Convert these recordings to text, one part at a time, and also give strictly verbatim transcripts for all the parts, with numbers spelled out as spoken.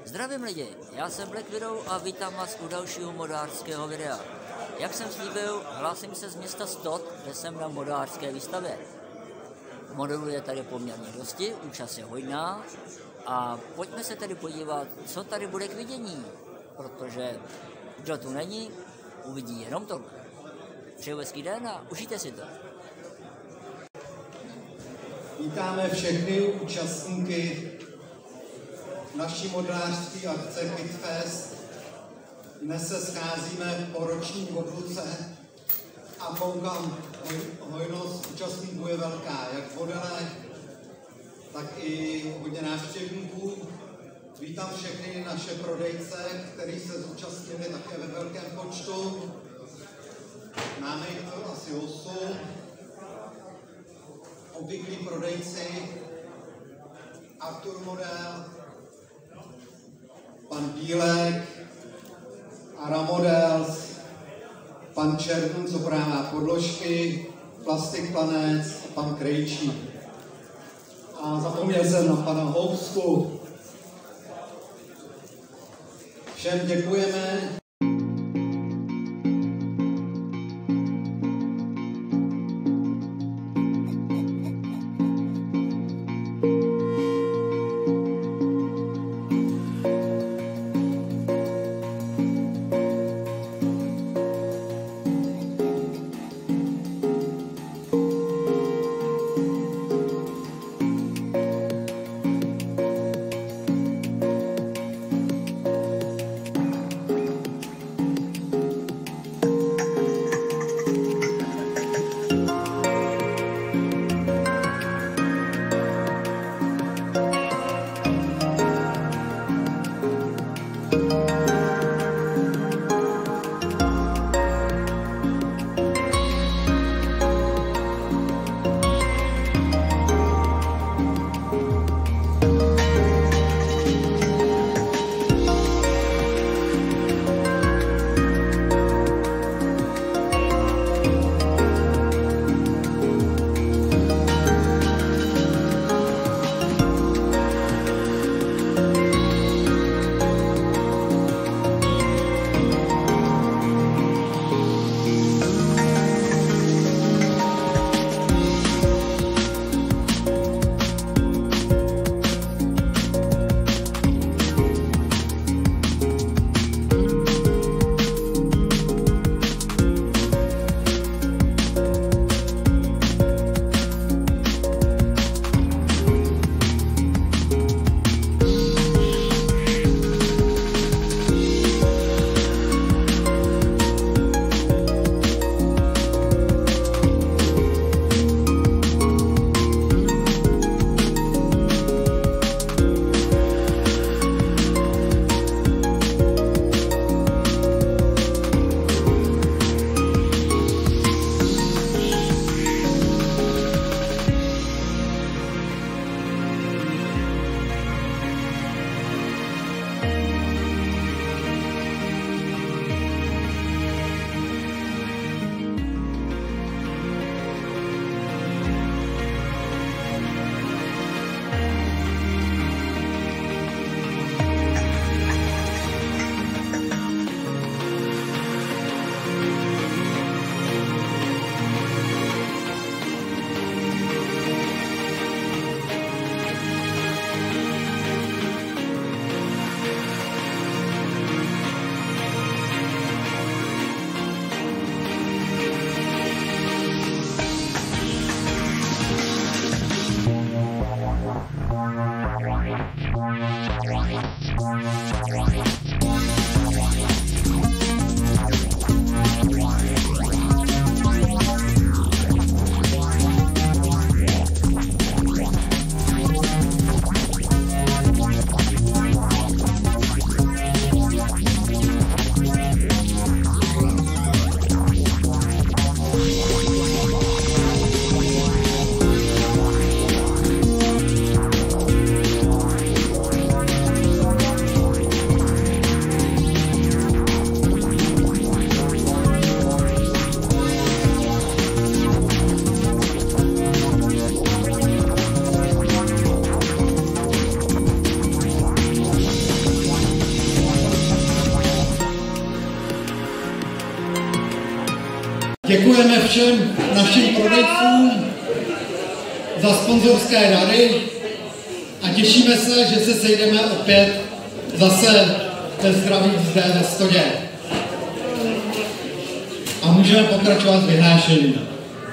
Zdravím lidi, já jsem Black Widow a vítám vás u dalšího modářského videa. Jak jsem slíbil, hlásím se z města Stott, kde jsem na modářské výstavě. Modelů je tady poměrně dosti, účast je hojná a pojďme se tedy podívat, co tady bude k vidění, protože kdo tu není, uvidí jenom to. Přeju hezký den a užijte si to. Vítáme všechny účastníky naší modelářské akce Kitfest. Dnes se scházíme po roční obluce a koukám, hojnost účastníků je velká, jak v modelech, tak i hodně návštěvníků. Vítám všechny naše prodejce, kteří se zúčastnili také ve velkém počtu. Máme jich to asi osm. Obvyklí prodejci, Artur Model, pan Bílek, Ara Models, pan Červn, co prává podložky, Plastic Planet a pan Krejčí. A zapomněl jsem na pana Housku. Všem děkujeme. Děkujeme všem našim prodejcům za sponzorské dary a těšíme se, že se sejdeme opět zase ve zdraví zde ve Stodě. A můžeme pokračovat s vyhlášením.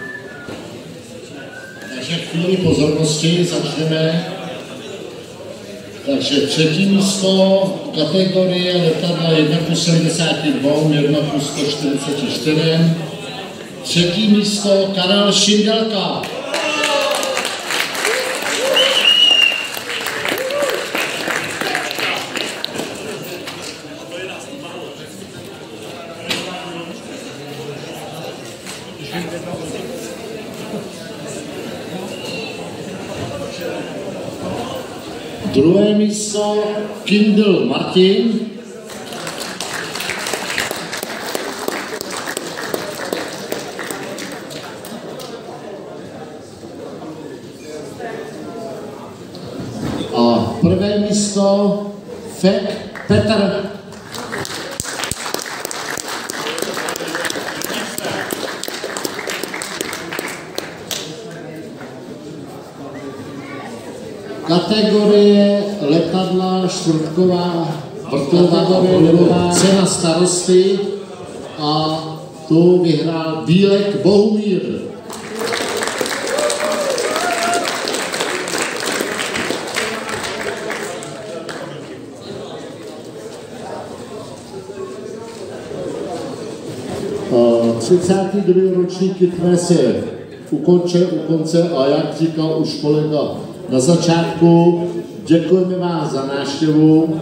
Takže chvíli pozornosti začneme. Takže třetí místo kategorie letadla jedna plus sedmdesát dva, jedna plus sto čtyřicet čtyři. Třetí místo Karel Šindelka. Druhé místo Kindl Martin. A prvé místo Fek Petr. Kategorie letadla čtvrtková, vrtulová obrnová cena starosty a tu vyhrál Bílek Bohumír. třicátý druhý ročník Kitfest je ukončen u konce a jak říkal už kolega na začátku, děkujeme vám za návštěvu.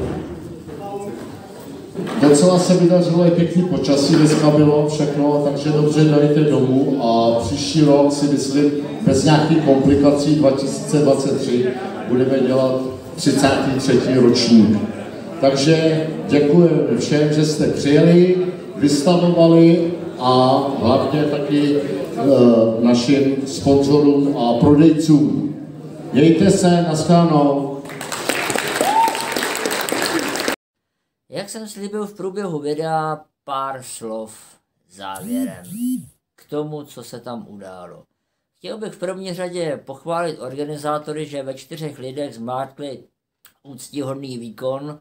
Docela se vydařilo i pěkný počasí, dneska bylo všechno, takže dobře dojďte domů a příští rok si myslím, bez nějakých komplikací dva tisíce dvacet tři budeme dělat třicátý třetí ročník. Takže děkujeme všem, že jste přijeli, vystavovali a hlavně taky e, našim sponzorům a prodejcům. Mějte se, nashledanou. Jak jsem slíbil v průběhu videa, pár slov závěrem k tomu, co se tam událo. Chtěl bych v první řadě pochválit organizátory, že ve čtyřech lidech zmátkli úctíhodný výkon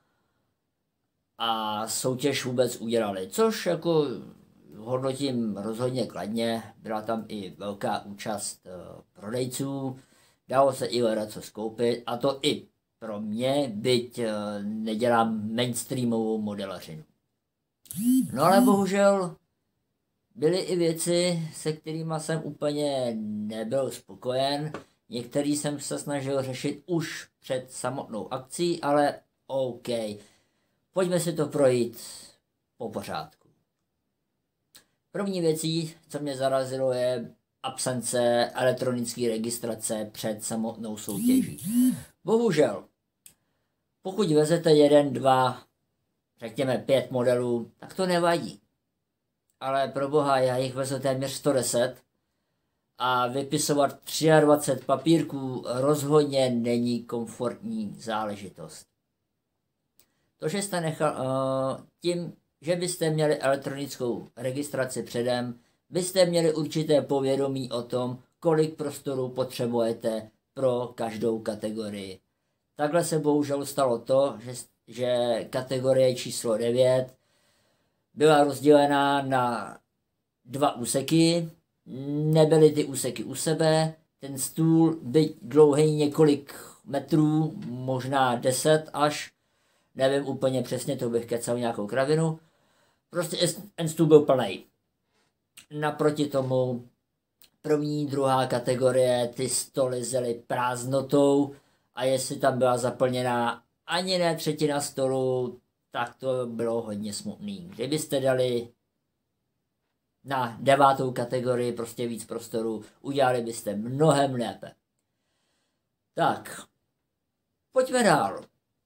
a soutěž vůbec udělali, což jako hodnotím rozhodně kladně. Byla tam i velká účast uh, prodejců, dalo se i hledat co skoupit, a to i pro mě, byť uh, nedělám mainstreamovou modelařinu. No ale bohužel byly i věci, se kterými jsem úplně nebyl spokojen. Některý jsem se snažil řešit už před samotnou akcí, ale OK. Pojďme si to projít po pořádku. První věcí, co mě zarazilo, je absence elektronické registrace před samotnou soutěží. Bohužel, pokud vezete jeden, dva, řekněme pět modelů, tak to nevadí. Ale pro boha, já jich vezu téměř sto deset a vypisovat dvacet tři papírků rozhodně není komfortní záležitost. To, že jste nechal, uh, tím, že byste měli elektronickou registraci předem, byste měli určité povědomí o tom, kolik prostoru potřebujete pro každou kategorii. Takhle se bohužel stalo to, že, že kategorie číslo devět byla rozdělená na dva úseky, nebyly ty úseky u sebe, ten stůl byť dlouhý několik metrů, možná deset až, nevím úplně přesně, to bych kecal nějakou kravinu, prostě ten stůl byl plný. Naproti tomu první, druhá kategorie, ty stoly zely prázdnotou a jestli tam byla zaplněná ani ne třetina stolu, tak to bylo hodně smutný. Kdybyste dali na devátou kategorii prostě víc prostoru, udělali byste mnohem lépe. Tak, pojďme dál.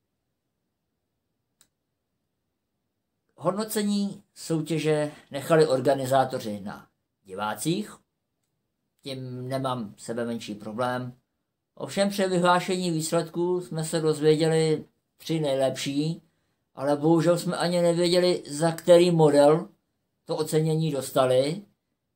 Hodnocení soutěže nechali organizátoři na divácích, tím nemám sebe menší problém. Ovšem při vyhlášení výsledků jsme se dozvěděli tři nejlepší, ale bohužel jsme ani nevěděli, za který model to ocenění dostali,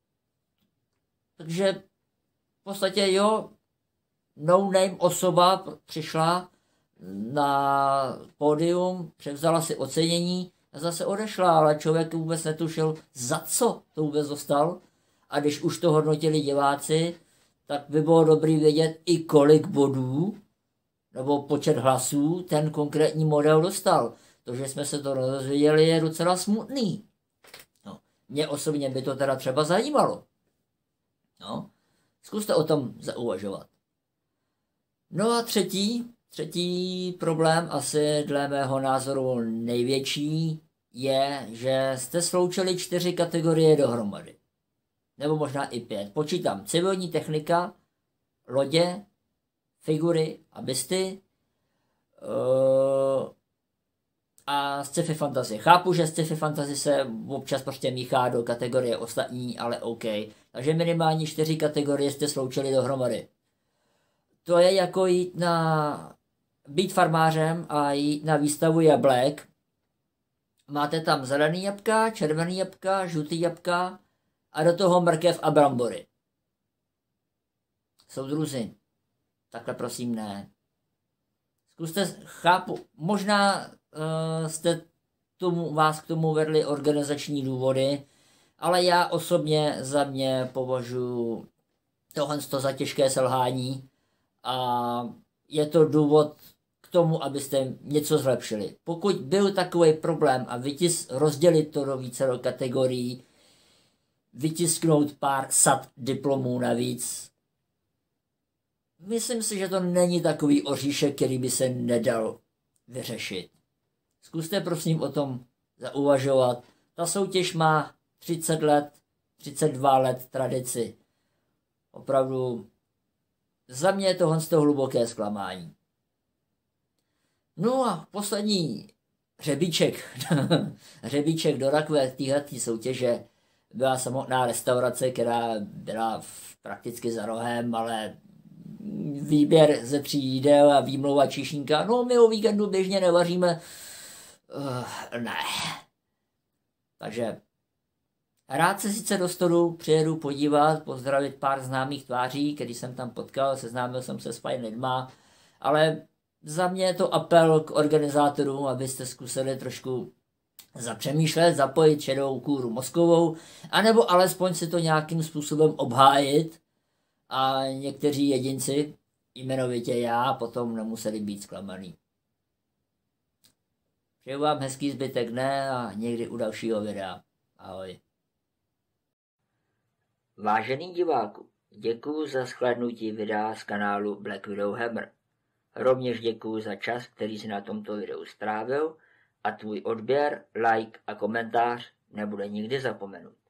Takže v podstatě jo, no-name osoba přišla na pódium, převzala si ocenění a zase odešla, ale člověk vůbec netušil, za co to vůbec dostal. A když už to hodnotili diváci, tak by bylo dobré vědět i kolik bodů nebo počet hlasů ten konkrétní model dostal. To, že jsme se to dozvěděli, je docela smutný. No, mě osobně by to teda třeba zajímalo. No, zkuste o tom zauvažovat. No a třetí, třetí problém, asi dle mého názoru největší, je, že jste sloučili čtyři kategorie dohromady. Nebo možná i pět. Počítám civilní technika, lodě, figury a bysty uh, a sci-fi fantasy. Chápu, že sci-fi fantasy se občas prostě míchá do kategorie ostatní, ale OK. Takže minimálně čtyři kategorie jste sloučili dohromady. To je jako jít na být farmářem a jít na výstavu jablek. Máte tam zelený jabka, červený jabka, žlutý jabka a do toho mrkev a brambory. Soudruzi, takhle prosím ne. Zkuste, chápu, možná uh, jste tomu, vás k tomu vedli organizační důvody, ale já osobně za mě považuji tohle za těžké selhání a je to důvod k tomu, abyste něco zlepšili. Pokud byl takový problém a vytis, rozdělit to do více do kategorií, vytisknout pár sad diplomů navíc, myslím si, že to není takový oříšek, který by se nedal vyřešit. Zkuste prosím o tom zauvažovat. Ta soutěž má třicet let, třicet dva let tradici. Opravdu za mě je tohle z toho hluboké zklamání. No a poslední hřebíček, hřebíček do rakve téhletý soutěže byla samotná restaurace, která byla prakticky za rohem, ale výběr ze tří jídel a výmlouva číšníka, no my o víkendu běžně nevaříme, uh, ne. Takže rád se sice do stolu přijedu podívat, pozdravit pár známých tváří, který jsem tam potkal, seznámil jsem se s fajn lidma, ale za mě je to apel k organizátorům, abyste zkusili trošku zapřemýšlet, zapojit šedou kůru mozkovou, anebo alespoň si to nějakým způsobem obhájit a někteří jedinci, jmenovitě já, potom nemuseli být zklamaný. Přeju vám hezký zbytek dne a někdy u dalšího videa. Ahoj. Vážený diváku, děkuji za shlédnutí videa z kanálu Black Widow Hammer. Rovněž děkuji za čas, který si na tomto videu strávil a tvůj odběr, like a komentář nebude nikdy zapomenut.